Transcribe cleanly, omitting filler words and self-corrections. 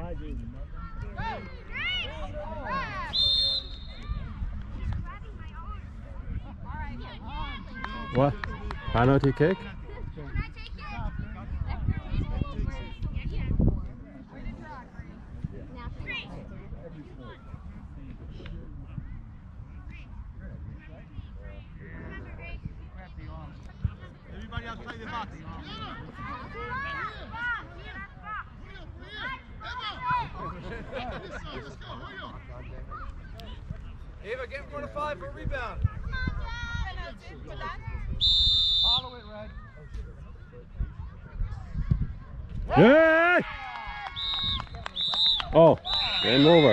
What? Penalty kick? Everybody else play the box. Ava, get in front of 5 for a rebound. Follow it, Red. Yeah! Oh, game over.